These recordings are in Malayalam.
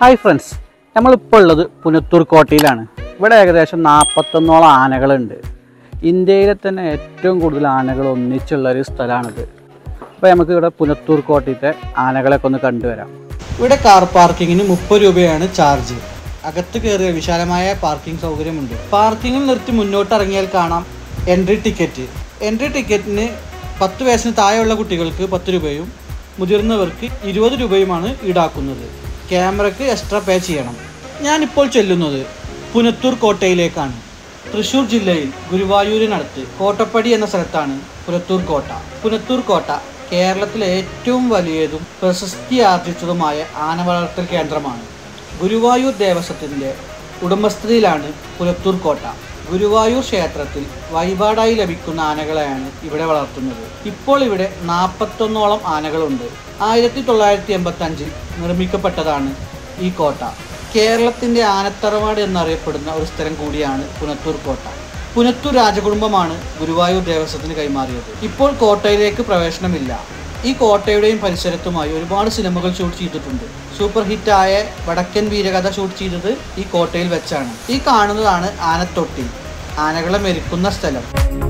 ഹായ് ഫ്രണ്ട്സ്, നമ്മളിപ്പോൾ ഉള്ളത് പുന്നത്തൂർക്കോട്ടയിലാണ്. ഇവിടെ ഏകദേശം 41ഓളം ആനകളുണ്ട്. ഇന്ത്യയിലെ തന്നെ ഏറ്റവും കൂടുതൽ ആനകൾ ഒന്നിച്ചുള്ളൊരു സ്ഥലമാണിത്. അപ്പോൾ നമുക്ക് ഇവിടെ പുന്നത്തൂർക്കോട്ടയിലെ ആനകളൊക്കെ ഒന്ന് കണ്ടുവരാം. ഇവിടെ കാർ പാർക്കിങ്ങിന് 30 രൂപയാണ് ചാർജ്. അകത്ത് കയറിയ വിശാലമായ പാർക്കിംഗ് സൗകര്യമുണ്ട്. പാർക്കിങ്ങിൽ നിർത്തി മുന്നോട്ട് ഇറങ്ങിയാൽ കാണാം എൻട്രി ടിക്കറ്റ്. എൻട്രി ടിക്കറ്റിന് 10 വയസ്സിന് താഴെയുള്ള കുട്ടികൾക്ക് 10 രൂപയും മുതിർന്നവർക്ക് 20 രൂപയുമാണ് ഈടാക്കുന്നത്. ക്യാമറയ്ക്ക് എക്സ്ട്രാ പേ ചെയ്യണം. ഞാനിപ്പോൾ ചെല്ലുന്നത് പുന്നത്തൂർക്കോട്ടയിലേക്കാണ്. തൃശ്ശൂർ ജില്ലയിൽ ഗുരുവായൂരിനടുത്ത് കോട്ടപ്പടി എന്ന സ്ഥലത്താണ് പുന്നത്തൂർക്കോട്ട. പുന്നത്തൂർക്കോട്ട കേരളത്തിലെ ഏറ്റവും വലിയതും പ്രശസ്തി ആർജിച്ചതുമായ ആനവളർത്തൽ കേന്ദ്രമാണ്. ഗുരുവായൂർ ദേവസ്വത്തിൻ്റെ ഉടമസ്ഥതയിലാണ് പുന്നത്തൂർക്കോട്ട. ഗുരുവായൂർ ക്ഷേത്രത്തിൽ വഴിപാടായി ലഭിക്കുന്ന ആനകളെയാണ് ഇവിടെ വളർത്തുന്നത്. ഇപ്പോൾ ഇവിടെ 41ഓളം ആനകളുണ്ട്. 1985 നിർമ്മിക്കപ്പെട്ടതാണ് ഈ കോട്ട. കേരളത്തിൻ്റെ ആനത്തറവാട് എന്നറിയപ്പെടുന്ന ഒരു സ്ഥലം കൂടിയാണ് പുന്നത്തൂർക്കോട്ട. പുന്നത്തൂർ രാജകുടുംബമാണ് ഗുരുവായൂർ ദേവസ്വത്തിന് കൈമാറിയത്. ഇപ്പോൾ കോട്ടയിലേക്ക് പ്രവേശനമില്ല. ഈ കോട്ടയുടെയും പരിസരത്തുമായി ഒരുപാട് സിനിമകൾ ഷൂട്ട് ചെയ്തിട്ടുണ്ട്. സൂപ്പർ ഹിറ്റായ വടക്കൻ വീരകഥ ഷൂട്ട് ചെയ്തത് ഈ കോട്ടയിൽ വെച്ചാണ്. ഈ കാണുന്നതാണ് ആനത്തൊട്ടി, ആനകളെ മെരുക്കുന്ന സ്ഥലം.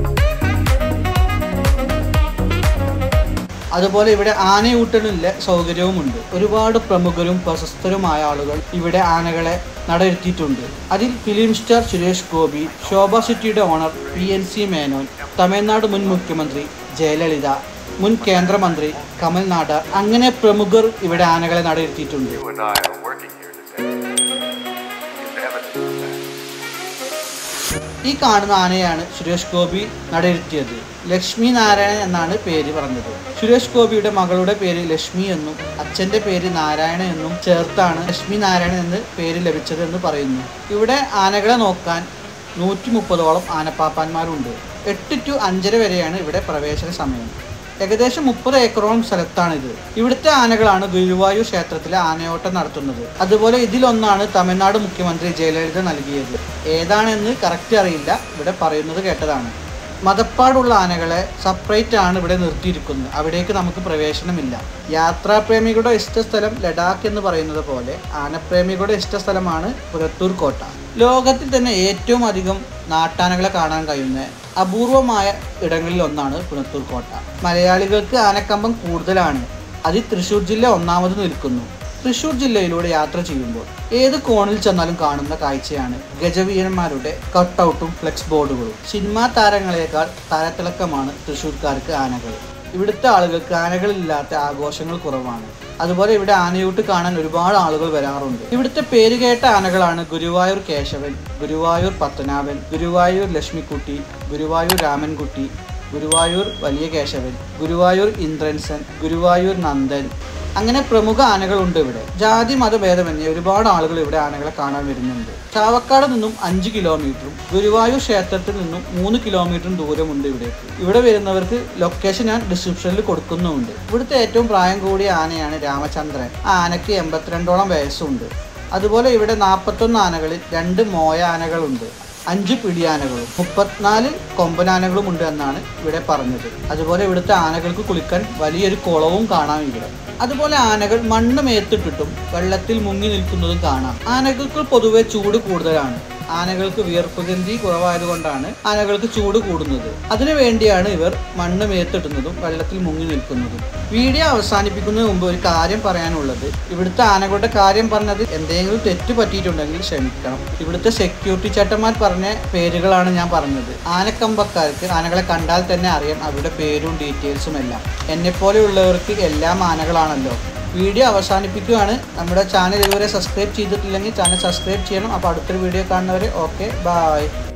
അതുപോലെ ഇവിടെ ആനയൂട്ടലിനുള്ള സൗകര്യവുമുണ്ട്. ഒരുപാട് പ്രമുഖരും പ്രശസ്തരുമായ ആളുകൾ ഇവിടെ ആനകളെ നടയിരുത്തിയിട്ടുണ്ട്. അതിൽ ഫിലിം സ്റ്റാർ സുരേഷ് ഗോപി, ശോഭ സിറ്റിയുടെ ഓണർ PNC മേനോൻ, തമിഴ്നാട് മുൻ മുഖ്യമന്ത്രി ജയലളിത, മുൻ കേന്ദ്രമന്ത്രി കമൽനാട്, അങ്ങനെ പ്രമുഖർ ഇവിടെ ആനകളെ നടയിരുത്തിയിട്ടുണ്ട്. ഈ കാണുന്ന ആനയാണ് സുരേഷ് ഗോപി നടയിരുത്തിയത്. ലക്ഷ്മി നാരായണൻ എന്നാണ് പേര് പറഞ്ഞത്. സുരേഷ് ഗോപിയുടെ മകളുടെ പേര് ലക്ഷ്മി എന്നും അച്ഛൻ്റെ പേര് നാരായണൻ എന്നും ചേർത്താണ് ലക്ഷ്മി നാരായണൻ എന്ന് പേര് ലഭിച്ചത് എന്ന് പറയുന്നു. ഇവിടെ ആനകളെ നോക്കാൻ 130ഓളം ആനപ്പാപ്പാന്മാരുണ്ട്. 8 to 5:30 വരെയാണ് ഇവിടെ പ്രവേശന സമയം. ഏകദേശം 30 ഏക്കറോളം സ്ഥലത്താണിത്. ഇവിടുത്തെ ആനകളാണ് ഗുരുവായൂർ ക്ഷേത്രത്തിലെ ആനയോട്ടം നടത്തുന്നത്. അതുപോലെ ഇതിലൊന്നാണ് തമിഴ്നാട് മുഖ്യമന്ത്രി ജയലളിത നൽകിയത്. ഏതാണെന്ന് കറക്റ്റ് അറിയില്ല, ഇവിടെ പറയുന്നത് കേട്ടതാണ്. മതപ്പാടുള്ള ആനകളെ സെപ്പറേറ്റ് ആണ് ഇവിടെ നിർത്തിയിരിക്കുന്നത്. അവിടേക്ക് നമുക്ക് പ്രവേശനമില്ല. യാത്രാപ്രേമികളുടെ ഇഷ്ടസ്ഥലം ലഡാക്ക് എന്ന് പറയുന്നത് പോലെ ആനപ്രേമികളുടെ ഇഷ്ടസ്ഥലമാണ് പുന്നത്തൂർക്കോട്ട. ലോകത്തിൽ തന്നെ ഏറ്റവും അധികം നാട്ടാനകളെ കാണാൻ കഴിയുന്ന അപൂർവമായ ഇടങ്ങളിൽ ഒന്നാണ് പുന്നത്തൂർക്കോട്ട. മലയാളികൾക്ക് ആനക്കമ്പം കൂടുതലാണ്. അതിൽ തൃശ്ശൂർ ജില്ല ഒന്നാമത് നിൽക്കുന്നു. തൃശ്ശൂർ ജില്ലയിലൂടെ യാത്ര ചെയ്യുമ്പോൾ ഏത് കോണിൽ ചെന്നാലും കാണുന്ന കാഴ്ചയാണ് ഗജവീരന്മാരുടെ കട്ടൗട്ടും ഫ്ലെക്സ് ബോർഡുകളും. സിനിമാ താരങ്ങളെക്കാൾ താരത്തിളക്കമാണ് തൃശ്ശൂർക്കാർക്ക് ആനകൾ. ഇവിടുത്തെ ആളുകൾക്ക് ആനകളില്ലാത്ത ആഘോഷങ്ങൾ കുറവാണ്. അതുപോലെ ഇവിടെ ആനയൂട്ട് കാണാൻ ഒരുപാട് ആളുകൾ വരാറുണ്ട്. ഇവിടുത്തെ പേരുകേട്ട ആനകളാണ് ഗുരുവായൂർ കേശവൻ, ഗുരുവായൂർ പത്തനാവൻ, ഗുരുവായൂർ ലക്ഷ്മിക്കുട്ടി, ഗുരുവായൂർ രാമൻകുട്ടി, ഗുരുവായൂർ വലിയ കേശവൻ, ഗുരുവായൂർ ഇന്ദ്രൻസൻ, ഗുരുവായൂർ നന്ദൻ, അങ്ങനെ പ്രമുഖ ആനകളുണ്ട് ഇവിടെ. ജാതി മതഭേദമന്യേ ഒരുപാട് ആളുകൾ ഇവിടെ ആനകളെ കാണാൻ വരുന്നുണ്ട്. ചാവക്കാട് നിന്നും 5 കിലോമീറ്ററും ഗുരുവായൂർ ക്ഷേത്രത്തിൽ നിന്നും 3 കിലോമീറ്ററും ദൂരമുണ്ട് ഇവിടേക്ക്. ഇവിടെ വരുന്നവർക്ക് ലൊക്കേഷൻ ഞാൻ ഡിസ്ക്രിപ്ഷനിൽ കൊടുക്കുന്നുമുണ്ട്. ഇവിടുത്തെ ഏറ്റവും പ്രായം കൂടിയ ആനയാണ് രാമചന്ദ്രൻ. ആ ആനയ്ക്ക് 82ഓളം വയസ്സുണ്ട്. അതുപോലെ ഇവിടെ 41 ആനകളിൽ 2 മോയ ആനകളുണ്ട്, 5 പിടിയാനകളും 34 കൊമ്പനാനകളും ഉണ്ട് എന്നാണ് ഇവിടെ പറഞ്ഞത്. അതുപോലെ ഇവിടുത്തെ ആനകൾക്ക് കുളിക്കാൻ വലിയൊരു കുളവും കാണാം ഇവിടെ. അതുപോലെ ആനകൾ മണ്ണ് മേത്തിട്ടിട്ടും വെള്ളത്തിൽ മുങ്ങി നിൽക്കുന്നതും കാണാം. ആനകൾക്ക് പൊതുവെ ചൂട് കൂടുതലാണ്. ആനകൾക്ക് വിയർപ്പ് ഗ്രന്ഥി കുറവായതുകൊണ്ടാണ് ആനകൾക്ക് ചൂട് കൂടുന്നത്. അതിനു വേണ്ടിയാണ് ഇവർ മണ്ണ് മേത്തിടുന്നതും വെള്ളത്തിൽ മുങ്ങി നിൽക്കുന്നതും. വീഡിയോ അവസാനിപ്പിക്കുന്നതിന് മുമ്പ് ഒരു കാര്യം പറയാനുള്ളത്, ഇവിടുത്തെ ആനകളുടെ കാര്യം പറഞ്ഞത് എന്തെങ്കിലും തെറ്റ് പറ്റിയിട്ടുണ്ടെങ്കിൽ ക്ഷമിക്കണം. ഇവിടുത്തെ സെക്യൂരിറ്റി ചേട്ടന്മാർ പറഞ്ഞ പേരുകളാണ് ഞാൻ പറഞ്ഞത്. ആനക്കമ്പക്കാർക്ക് ആനകളെ കണ്ടാൽ തന്നെ അറിയാം അവരുടെ പേരും ഡീറ്റെയിൽസും എല്ലാം. എന്നെപ്പോലെയുള്ളവർക്ക് എല്ലാം ആനകളാണല്ലോ. വീഡിയോ അവസാനിപ്പിക്കുകയാണ്. നമ്മുടെ ചാനൽ ഇതുവരെ സബ്സ്ക്രൈബ് ചെയ്തിട്ടില്ലെങ്കിൽ ചാനൽ സബ്സ്ക്രൈബ് ചെയ്യണം. അപ്പോൾ അടുത്തൊരു വീഡിയോ കാണുന്നവരെ ഓക്കെ, ബൈ.